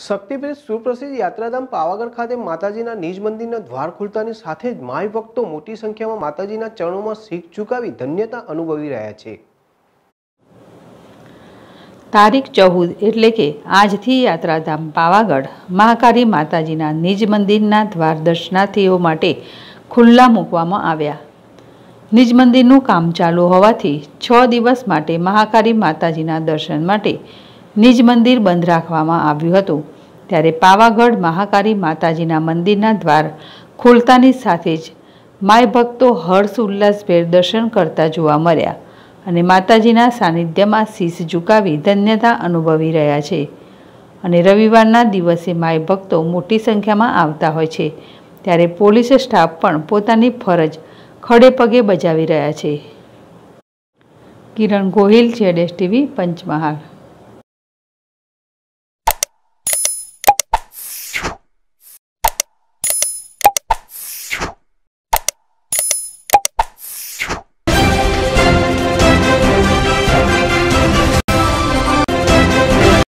શક્તિપીઠ સુપ્રસિદ્ધ યાત્રાધામ પાવાગઢ ખાતે માતાજીના નિજ મંદિરના દ્વાર ખુલતાની સાથે જ માઈ ભક્તો મોટી સંખ્યામાં માતાજીના ચરણોમાં શીશ ઝુકાવી ધન્યતા અનુભવી રહ્યા છે। તારીખ 14 એટલે કે આજથી યાત્રાધામ પાવાગઢ મહાકાળી માતાજીના નિજ મંદિરના દ્વાર દર્શનાર્થીઓ માટે ખુલ્લા મૂકવામાં આવ્યા। નિજ મંદિરનું કામ ચાલુ હોવાથી 6 દિવસ માટે મહાકાળી માતાજીના દર્શન માટે નિજ મંદિર બંધ રાખવામાં આવ્યું હતું। ત્યારે પાવાગઢ મહાકાળી માતાજીના મંદિરના દ્વાર ખોલતાની સાથે જ માઈ ભક્તો હર્ષ ઉલ્લાસભેર દર્શન કરતા જોવા મળ્યા અને માતાજીના સાનિધ્યમાં શીશ ઝુકાવી ધન્યતા અનુભવી રહ્યા છે। અને રવિવારના દિવસે માઈ ભક્તો મોટી સંખ્યામાં આવતા હોય છે, ત્યારે પોલીસ સ્ટાફ પણ પોતાની ફરજ ખડે પગે બજાવી રહ્યા છે। કિરણ ગોહિલ, ZSTV, પંચમહાલ।